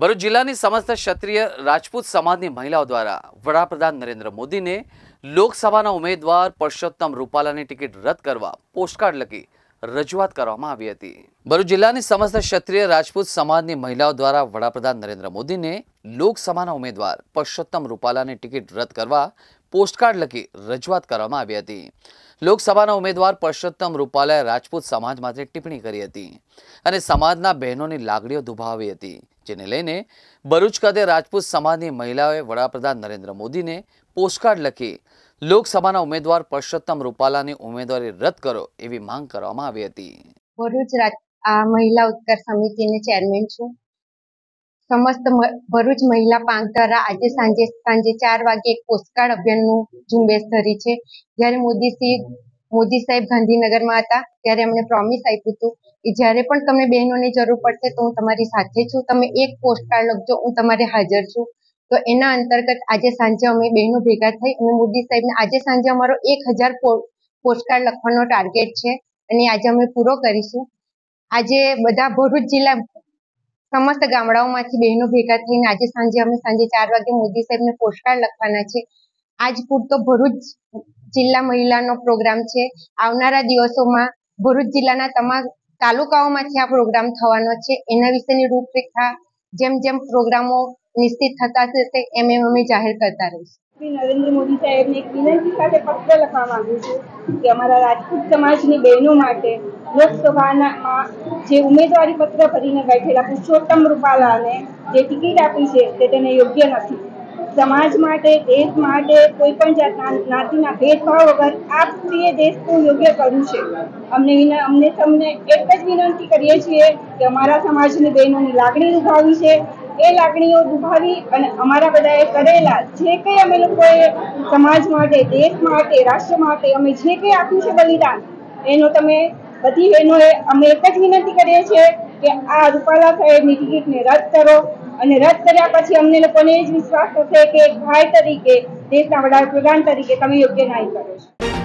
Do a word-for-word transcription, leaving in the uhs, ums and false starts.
ભરૂચ જિલ્લાની સમસ્ત ક્ષત્રિય રાજપૂત સમાજની મહિલાઓ દ્વારા વડાપ્રધાન નરેન્દ્ર મોદીને લોકસભાના ઉમેદવાર પરસોત્તમ રૂપાલાની ટિકિટ રદ કરવા પોસ્ટકાર્ડ લખી રજૂઆત કરવામાં આવી હતી। ભરૂચ જિલ્લાની સમસ્ત ક્ષત્રિય રાજપૂત સમાજની મહિલાઓ દ્વારા વડાપ્રધાન નરેન્દ્ર મોદીને લોકસભાના ઉમેદવાર પરસોત્તમ રૂપાલાની ટિકિટ રદ કરવા પોસ્ટકાર્ડ લખી રજૂઆત કરવામાં આવી હતી। લોકસભાના ઉમેદવાર પરસોત્તમ રૂપાલાએ રાજપૂત સમાજ માટે ટિપ્પણી કરી હતી અને સમાજના બહેનોની લાગણીઓ દુભાવી હતી, જેને લઈને ભરૂચ ખાતે રાજપૂત સમાજની મહિલાઓએ વડાપ્રધાન નરેન્દ્ર મોદીને પોસ્ટકાર્ડ લખી લોકસભાના ઉમેદવાર પરસોત્તમ રૂપાલાની ઉમેદવારી રદ કરો એવી માંગ કરવામાં આવી હતી। ભરૂચ મહિલા ઉત્કર્ષ સમિતિની ચેરમેન છું। સમસ્ત ભરૂચ મહિલા પાંખ દ્વારા આજે સાંજે સાંજે ચાર વાગે એક પોસ્ટકાર્ડ અભિયાનનું ઝુંબેશ ધરી છે। જ્યારે મોદી મોદી સાહેબ ગાંધીનગરમાં હતા ત્યારે એમણે પ્રોમિસ આપ્યું હતું કે જ્યારે પણ તમને બહેનોની જરૂર પડશે તો હું તમારી સાથે છું, તમે એક પોસ્ટકાર્ડ લખજો, હું તમારે હાજર છું। તો એના અંતર્ગત આજે સાંજે અમે બહેનો ભેગા થઈ અને મોદી સાહેબને આજે સાંજે અમારો એક હજાર પોસ્ટકાર્ડ લખવાનો ટાર્ગેટ છે અને આજે અમે પૂરો કરીશું। આજે બધા ભરૂચ જિલ્લા સમસ્ત ગામડાઓમાંથી બહેનો ભેગા થઈને આજે સાંજે અમે સાંજે ચાર વાગે મોદી સાહેબને પોસ્ટકાર્ડ લખવાના છે। આજ પૂરતો ભરૂચ જિલ્લા મહિલાનો પ્રોગ્રામ છે। આવનારા દિવસોમાં ભરૂચ જિલ્લાના તમામ તાલુકાઓમાંથી આ પ્રોગ્રામ થવાનો છે। એના વિશેની રૂપરેખા જેમ જેમ પ્રોગ્રામો નિશ્ચિત થતા જશે એમ એમ અમે જાહેર કરતા રહીશું। શ્રી નરેન્દ્ર મોદી સાહેબને એક વિનંતી સાથે પત્ર લખવા માંગુ છું કે અમારા રાજપૂત સમાજની બહેનો માટે લોકસભાના જે ઉમેદવારી પત્ર ભરીને બેઠેલા પુરુષોત્તમ રૂપાલાને જે ટિકિટ આપી છે તે તેને યોગ્ય નથી। સમાજ માટે, દેશ માટે કોઈ પણ જાતના જ્ઞાતિના ભેદભાવ વગર આ સ્ત્રીએ દેશનું યોગ્ય કર્યું છે। અમને અમને તમને એક જ વિનંતી કરીએ છીએ કે અમારા સમાજની બહેનોની લાગણી દુભાવી છે, એ લાગણીઓ દુભાવી અને અમારા બધાએ કરેલા જે કંઈ અમે લોકોએ સમાજ માટે, દેશ માટે, રાષ્ટ્ર માટે અમે જે કંઈ આપ્યું છે બલિદાન, એનો તમે બધી બહેનોએ અમે એક જ વિનંતી કરીએ છીએ કે આ રૂપાલા સાહેબની ટિકિટને રદ કરો અને રદ કર્યા પછી અમને લોકોને જ વિશ્વાસ થશે કે એક ભાઈ તરીકે, દેશના વડાપ્રધાન તરીકે તમે યોગ્ય ન્યાય કરો છો।